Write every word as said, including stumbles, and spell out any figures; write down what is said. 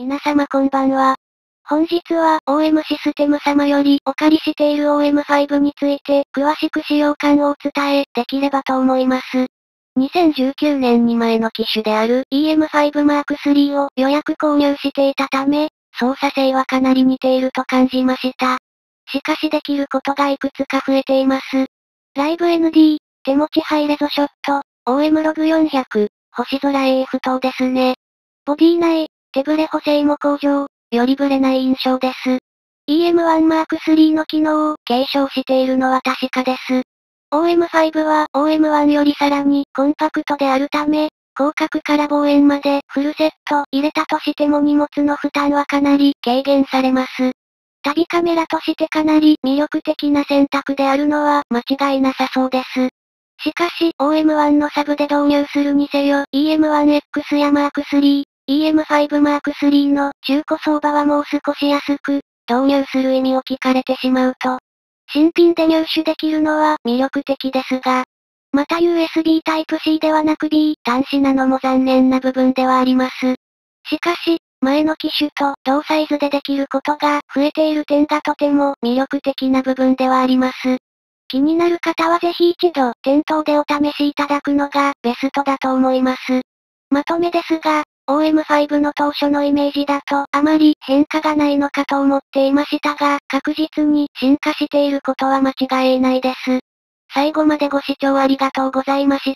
皆様こんばんは。本日は オーエム システム様よりお借りしている オーエムファイブ について詳しく使用感をお伝えできればと思います。にせんじゅうきゅうねんに前の機種である イーエムファイブ マークスリーを予約購入していたため、操作性はかなり似ていると感じました。しかしできることがいくつか増えています。ライブ エヌディー、手持ちハイレゾショット、オーエム ログよんひゃく、星空 エーエフ 等ですね。ボディ内、手ブレ補正も向上、よりブレない印象です。イーエムワン マークスリーの機能を継承しているのは確かです。オーエムファイブ は オーエムワン よりさらにコンパクトであるため、広角から望遠までフルセット入れたとしても荷物の負担はかなり軽減されます。旅カメラとしてかなり魅力的な選択であるのは間違いなさそうです。しかし、オーエムワン のサブで導入するにせよ、イーエムワンエックス や マークスリー、イーエムファイブ マークスリーの中古相場はもう少し安く、導入する意味を聞かれてしまうと、新品で入手できるのは魅力的ですが、また ユーエスビー タイプ シー ではなく B 端子なのも残念な部分ではあります。しかし、前の機種と同サイズでできることが増えている点がとても魅力的な部分ではあります。気になる方はぜひ一度店頭でお試しいただくのがベストだと思います。まとめですが、オーエムファイブ の当初のイメージだとあまり変化がないのかと思っていましたが、確実に進化していることは間違いないです。最後までご視聴ありがとうございました。